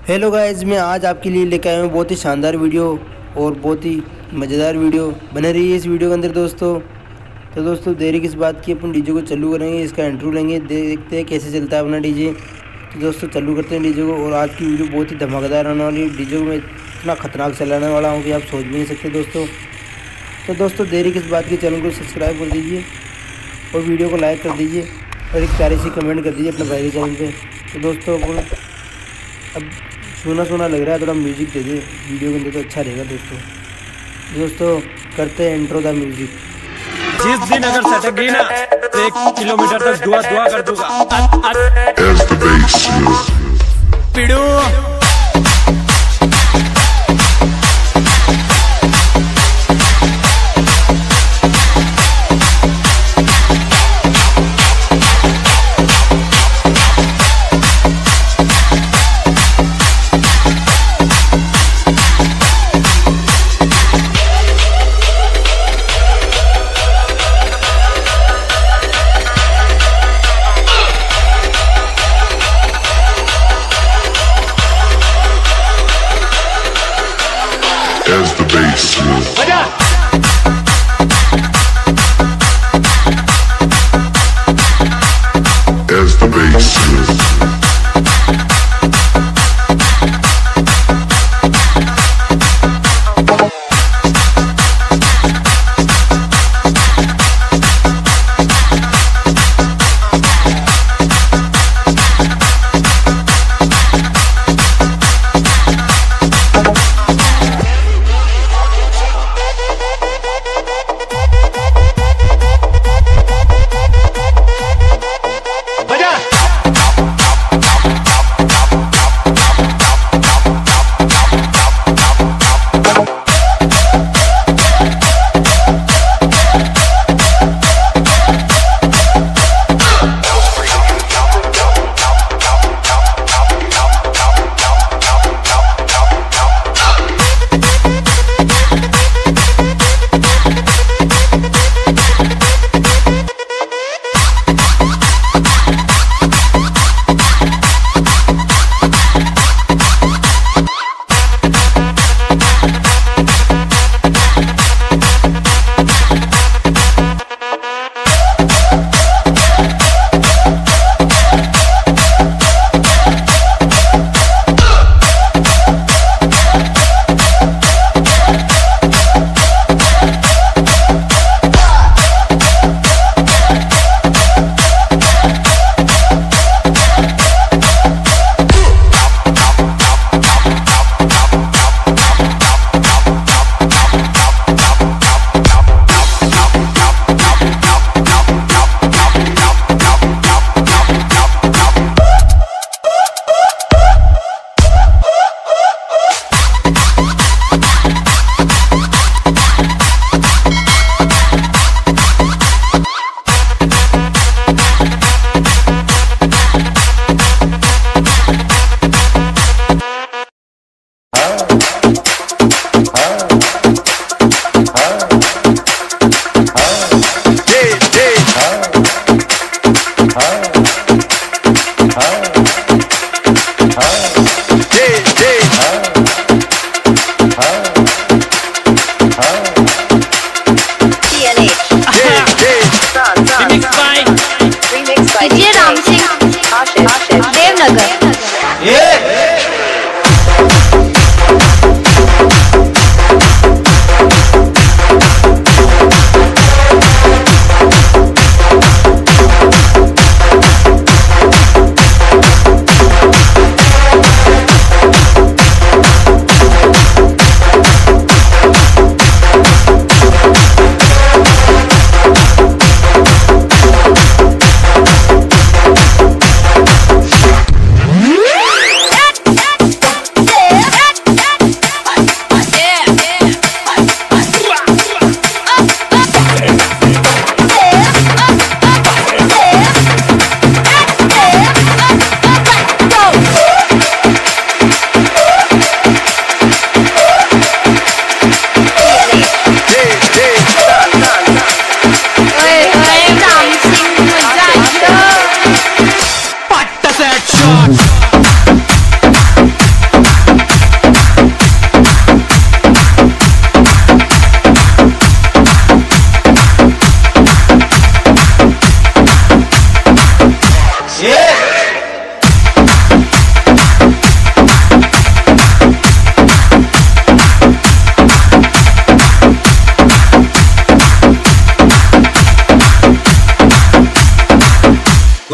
Hello guys, मैं आज आपके लिए लेकर आया हूँ बहुत ही शानदार वीडियो और बहुत ही मज़ेदार वीडियो। बने रही है इस वीडियो के अंदर दोस्तों। तो दोस्तों देरी किस बात की, अपन डीजे को चालू करेंगे, इसका इंट्रो लेंगे, देखते हैं कैसे चलता है अपना डीजे। तो दोस्तों चालू करते हैं डीजे को। और आज की वीडियो बहुत ही धमाकेदार होने वाली है। डीजे को मैं इतना ख़तरनाक चलाने वाला हूँ कि आप सोच भी नहीं सकते दोस्तों। तो दोस्तों देरी किस बात की, चैनल को सब्सक्राइब कर दीजिए और वीडियो को लाइक कर दीजिए और एक प्यारी सी कमेंट कर दीजिए अपने भाई के चैनल पे। तो दोस्तों अब सोना सोना लग रहा है, थोड़ा म्यूज़िक दे दे वीडियो के अंदर तो अच्छा रहेगा दोस्तों करते हैं इंट्रो द म्यूज़िक। जिस दिन अगर सटक गई ना तो 1 किलोमीटर तक दुआ कर दूंगा। As the bass as the bass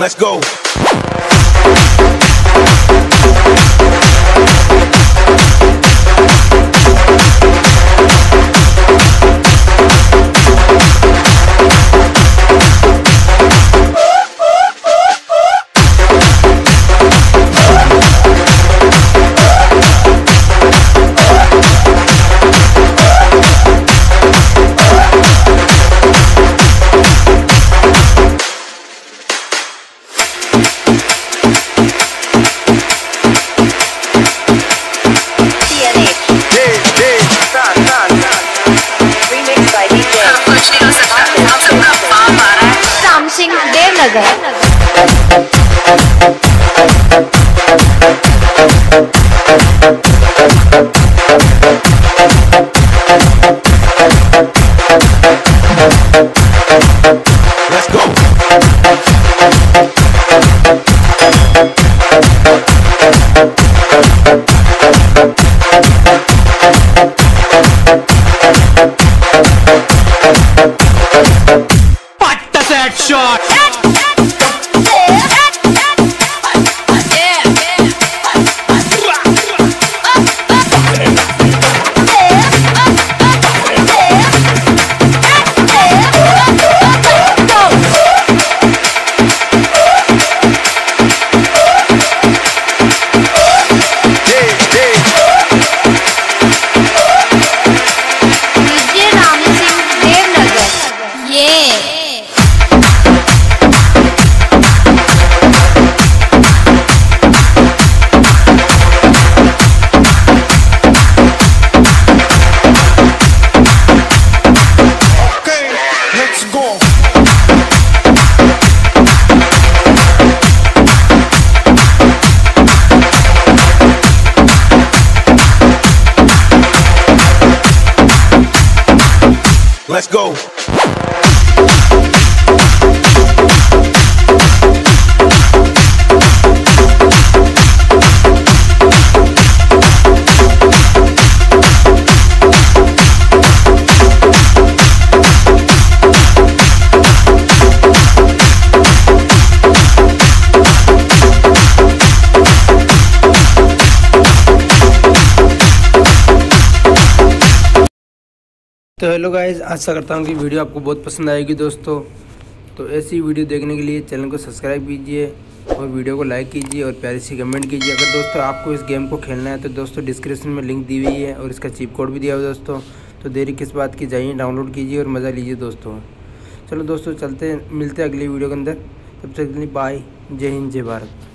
Let's go. रामसिंह देवनगर। Let's go. Patta set shot. Let's go. तो हेलो गाइस, आशा करता हूँ कि वीडियो आपको बहुत पसंद आएगी दोस्तों। तो ऐसी वीडियो देखने के लिए चैनल को सब्सक्राइब कीजिए और वीडियो को लाइक कीजिए और प्यारी सी कमेंट कीजिए। अगर दोस्तों आपको इस गेम को खेलना है तो दोस्तों डिस्क्रिप्शन में लिंक दी हुई है और इसका चीप कोड भी दिया हुआ है दोस्तों। तो देरी किस बात की, जाइए डाउनलोड कीजिए और मज़ा लीजिए दोस्तों। चलो दोस्तों, चलते मिलते हैं अगली वीडियो के अंदर। तब तक के लिए बाय, जय हिंद, जय भारत।